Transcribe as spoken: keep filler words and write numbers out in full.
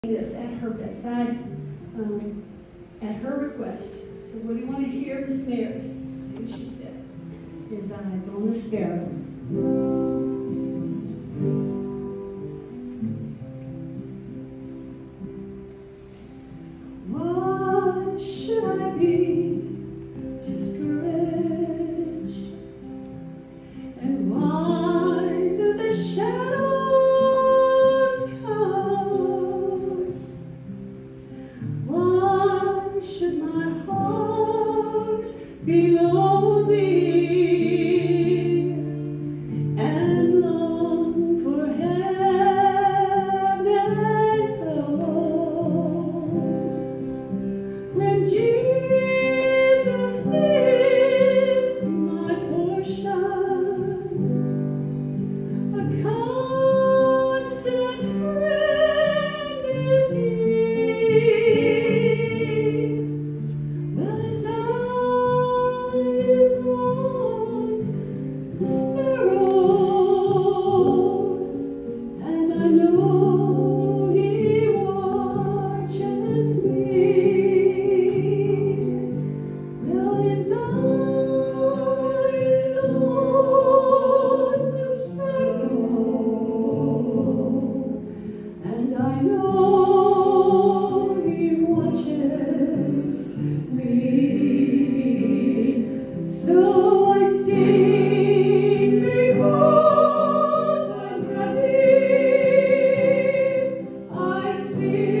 This at her bedside, um, at her request. So what do you want to hear, Miss Mary? And she said, his eyes on the sparrow. Why should I be discouraged? And why do the shadows come? Why should my heart be lonely and long for heaven and home when Jesus is my portion, a constant friend is He. Well, His eyes on the sparrow, and I know He watches me. Well, His eyes on the sparrow, and I know He watches me. So I sing because I'm happy. I sing